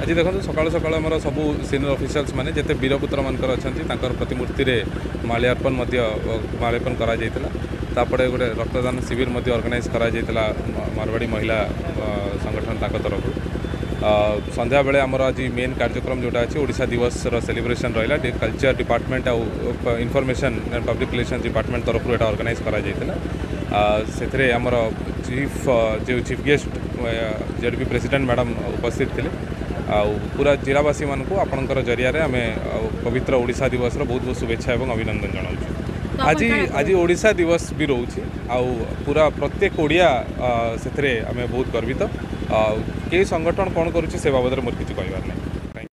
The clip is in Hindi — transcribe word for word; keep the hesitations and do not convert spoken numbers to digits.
आज देखो सकाल सकाल आम सब सिनियर ऑफिशियल्स माने जिते वीरपुत्र मानकर अच्छा प्रतिमूर्ति में माल्यार्पण माल्यार्पण करापड़े गोटे रक्तदान शिविर ऑर्गेनाइज करा मारवाड़ी महिला संगठन ताक तरफ संध्या बेले आमर आज मेन कार्यक्रम जोटा अच्छी ओडिशा दिवस सेलिब्रेशन रहा कल्चर डिपार्टमेंट आउ information and public relations department तरफ यहाँ ऑर्गेनाइज करा आमर चीफ जो chief guest ZP president madam उपस्थित थे पूरा जिलावासी मानक आपणकर जरिया आम पवित्र ओडिशा दिवस बहुत बहुत शुभेच्छा और अभिनंदन जनाऊँ। आज आज ओडिशा दिवस भी रोचे आउ पूरा प्रत्येक ओडिया से आम बहुत गर्वित कई संगठन कौन करुच्चे से बाबद मोर किसी कहबार नहीं।